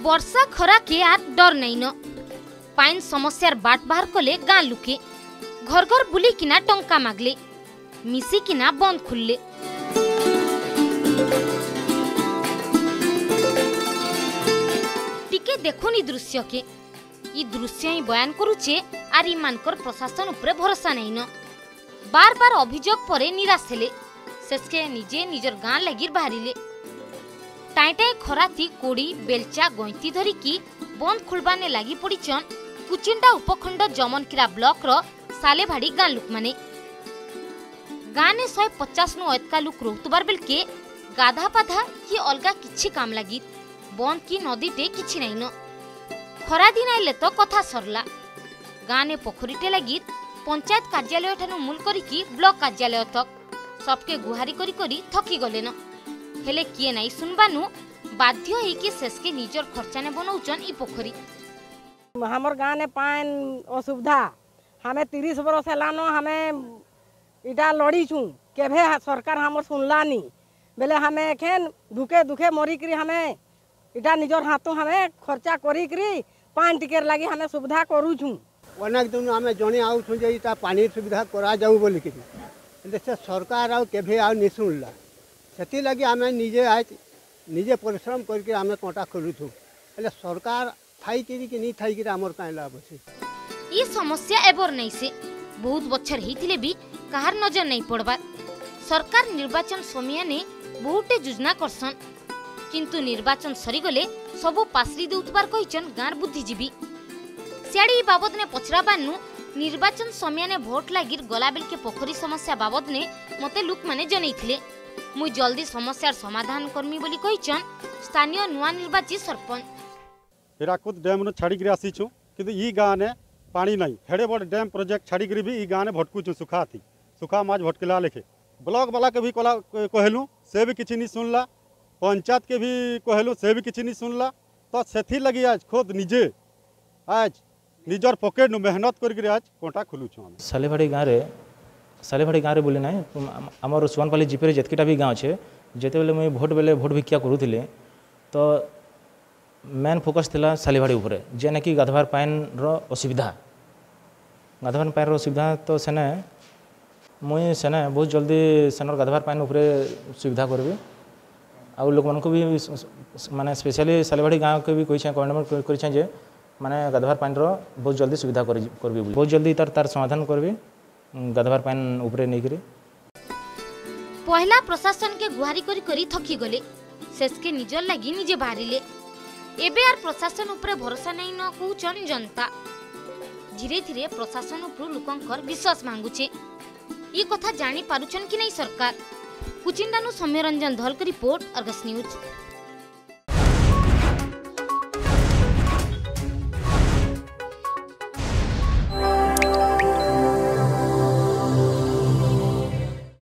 वर्षा खरा के आत डर नहीं न पाइन समस्यार बाट बाहर कले गाँ लुके घर घर बुली किना टंका मागले मिसी किना बंद खुलले। टिके देखुन ई दृश्य के ई दृश्य ही बयान करुचे आर ई मानकर प्रशासन उपरे भरोसा नहीं न बार बार अभियोग परे निराश हेले शेषके निजे निजर गाँ लगिर बाहरिले। टाई टाई खराती कोड़ी बेलचा गईती धरिकी बंद खुलबाने लगी पड़ीचन कुचिंडा उपखंड जमनकिरा ब्लॉक रो सालेभाड़ी गाँ लुक माने। गाँ ने 150 नु अतका लुक रोहतुबार बेलके गाधा पाधा कि अलगा किछि काम लगी बंद की नदीटे किछि नहीं न खरा दिन आइले तो कथा सरला। गाँ ने पोखरीटे लगी पंचायत कार्यालय ठानु मूल करिकी ब्लॉक कार्यालय तक सबके गुहारी करी करी थकी गले न हेले किए नहीं सुनबानु बाध्य है कि शेष के निजर खर्चा ने बनाउचन ई पोखरी। हमर गाँव ने पान असुविधा हमें 30 बरस हेलानो हमें इटा लड़ी छू केभे सरकार हमर सुनलानी बेले हमें एखेन दुखे दुखे मरी करी हमें इटा निजर हाथों हमें खर्चा करी करी पान टिकेर लगी हमें सुविधा करू छू। अनेक दिन आम जने आउछू जे इटा पानी सुविधा करा जाऊ बोली कि से सरकार आउ केभे आउ नि सुनला से लगी आम निजे आज निजे परिश्रम करके आम कटा खोलुछू हेले सरकार थाई कि नहीं थाई कि आमर काई लाभ अछि। ई समस्या एबर नहीं से बहुत बछर हिथिले भी कहार नजर नहीं पड़बार। सरकार निर्वाचन समय ने बहुते योजना करसन किंतु निर्वाचन सरीगले सबु पासरी देउतबार कहिचन गाँर बुद्धिजीवी। सियाड़ी ई बाबद ने पचराबानु निर्वाचन समय ने भोट लागिर गलाबेल के पोखरी समस्या बाबद ने मते लुक माने जनैथिले मुई जल्दी समस्यार समाधान करमी बोली कहिचन स्थानीय नुआ निर्वाचित सरपंच। हिराकुद डैम ने छाड़ी आसी छु किंतु ई गाँ ने पानी नहीं हेड़े बड़ डैम प्रोजेक्ट छाड़ी भी ई गाँ ने भटकू छु सुखा थी सुखा माछ भटकला लेखे ब्लॉक वाला के भी कहलू से भी किसी नहीं सुनला पंचायत के भी कहलू से भी किसी नहीं सुनला तो से लगी आज खुद निजे आज निजर पॉकेट नु मेहनत करके आज कोटा खुलू छु। सालेभाड़ी गाँव बोले ना आमर सुवनपाली जीपे जितकीटा भी गाँव है जिते बेले मुझे भोट बेले भोट भिक्षा करूली तो मेन फोकस थिला सालेभाड़ी उपरे जेने कि गाधवार पाइन रो असुविधा गाधवार पाइन रो असुविधा तो सेने मुई सेने बहुत जल्दी सेनर गाधवार पाइन उपरे सुविधा करबी आ लोक मन को भी माने स्पेशली सालेभाड़ी गाँव के भी कहि कमेंट करि जे माने गाधवार पाइन रो बहुत जल्दी सुविधा करबी बहुत जल्दी तार समाधान करबी गाधवार पाइन उपरे नहीं करी। पहला प्रशासन के गुहारी करी करी थकी गले शेष के निजर लगी निजे बाहरिले एबे आर प्रशासन उपरे भरोसा नहीं न कहउचन जनता। धीरे धीरे प्रशासन उपर लोकंकर विश्वास मांगुचे ई कथा जानी पारुचन कि नहीं सरकार। कुचिंडानु सौम्यरंजन धल की रिपोर्ट अर्गस न्यूज।